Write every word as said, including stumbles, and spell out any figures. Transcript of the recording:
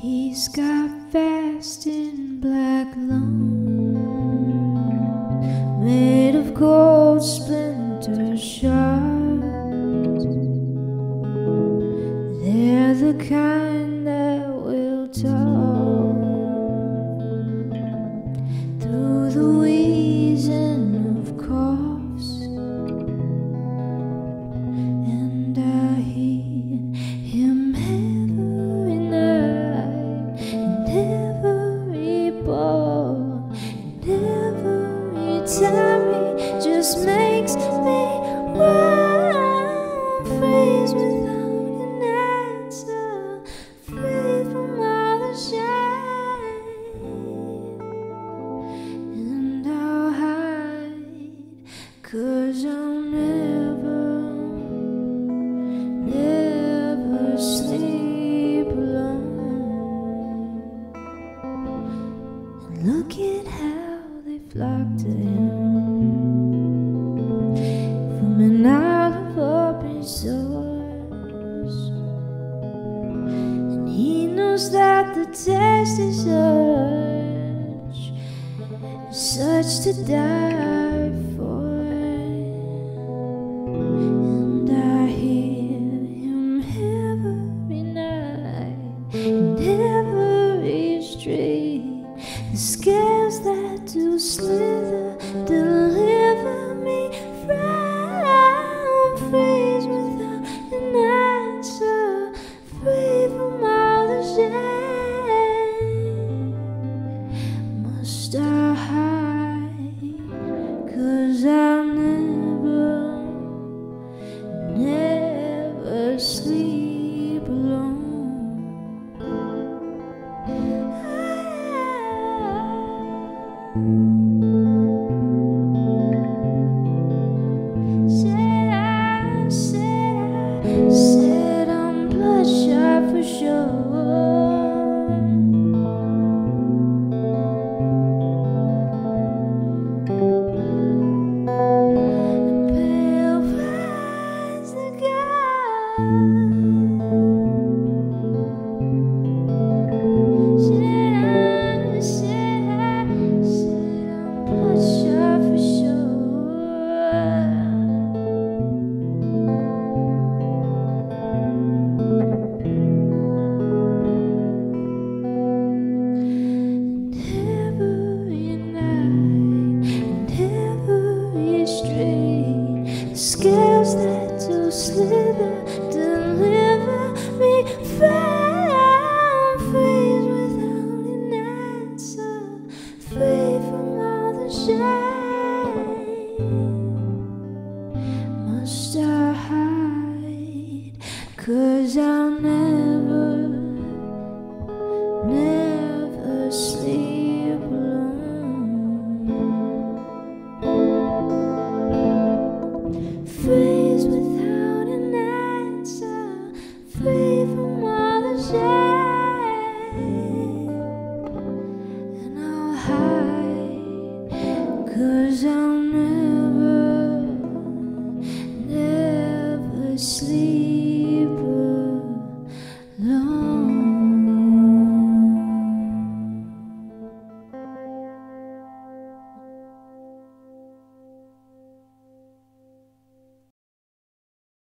He's got vast in black lung, made of gold splinter shards. They're the kind that will talk through the wheezing of coughs, and I hear him every night, and every ball, and every time he just makes me run, freeze without an answer, free from all the shame, and I'll hide, 'cause I'll never, never sleep alone. And look at how they flock to him from an out of open source, and he knows that the test is such, such to die for. And I hear him every night, and every street, the scales that do slither deliver me from, freeze without an answer, free from all the shame. Must I hide, 'cause I'll never, never sleep alone. Said I, said I, said I'm bloodshot for sure. The pale finds the God. Said I, said I, said I'm bloodshot for sure. Every night, and every street, the scales that do slither deliver me from, freeze without an answer, free from all the shame. Must I hide, 'cause I'll never, never sleep alone. Freeze without an answer, free from all the shame, and I'll hide, 'cause I'll never, never sleep.